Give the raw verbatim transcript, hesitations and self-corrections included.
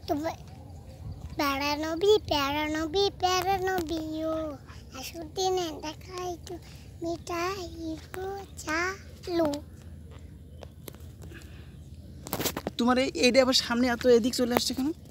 তোমার প্যারা নবী প্যারা নবী প্যারা নবী ও আসুদিনে দেখাই তো মিঠাই গো চালু। তোমার এই এইটা আবার সামনে এত এদিক চলে আসছে কেন?